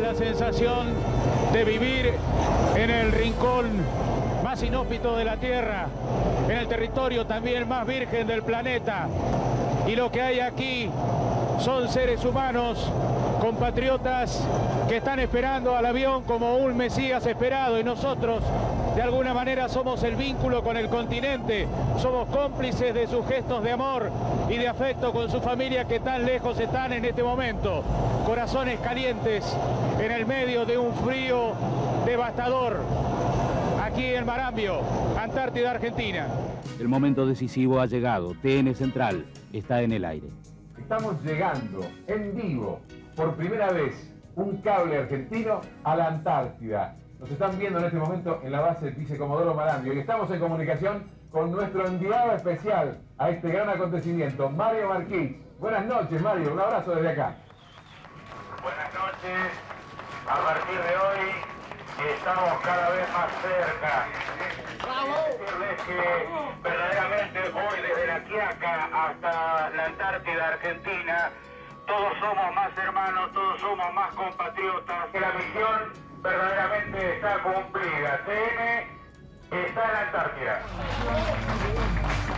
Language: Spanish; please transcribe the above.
la sensación de vivir en el rincón más inhóspito de la Tierra, en el territorio también más virgen del planeta. Y lo que hay aquí son seres humanos, compatriotas que están esperando al avión como un Mesías esperado, y nosotros de alguna manera somos el vínculo con el continente, somos cómplices de sus gestos de amor y de afecto con su familia que tan lejos están en este momento. Corazones calientes en el medio de un frío devastador, aquí en Marambio, Antártida, Argentina. El momento decisivo ha llegado. TN Central está en el aire. Estamos llegando en vivo, por primera vez, un cable argentino a la Antártida. Nos están viendo en este momento en la base Vicecomodoro Marambio y estamos en comunicación con nuestro enviado especial a este gran acontecimiento, Mario Marquich. Buenas noches, Mario. Un abrazo desde acá. Buenas noches. A partir de hoy estamos cada vez más cerca. Decirles que verdaderamente hoy desde La Quiaca hasta la Antártida Argentina todos somos más hermanos, todos somos más compatriotas. La misión verdaderamente está cumplida. TN está en la Antártida.